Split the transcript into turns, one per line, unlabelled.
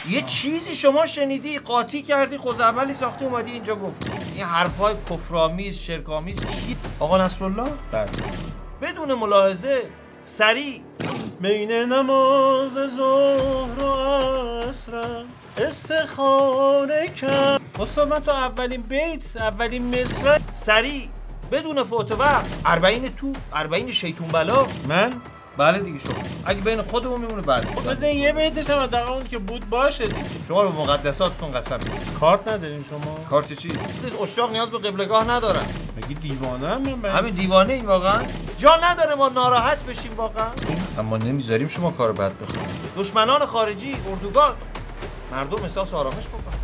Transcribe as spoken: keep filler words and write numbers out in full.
یه چیزی شما شنیدی قاطی کردی خوزعبلی ساختی اومدی اینجا گفتی این حرفای کفرآمیز شرک‌آمیز چی؟ آقا نصرالله؟
بله.
بدون ملاحظه سریع
بین نماز ظهر و عصر استخاره کرد. استاد من تو اولین بیت اولین مصرع
سریع بدون فوت وقت اربعین تو اربعین شیطون بلا.
من
بله دیگه شما اگه بین خودمون میمونه بعد
بزن یه بیتش هم حداقل اون که بود باشه دیگه.
شما رو به مقدساتتون قسم می‌خورید.
کارت ندارین شما؟
کارت چی؟ اشاق نیاز به قبلگاه ندارن.
مگه دیوانه هم من؟
همین دیوانه این واقعا جا نداره ما ناراحت بشیم واقعا. اصلا ما نمیذاریم شما کار بد بخورید. دشمنان خارجی اردوگاه مردم احساس آرامش بکنن.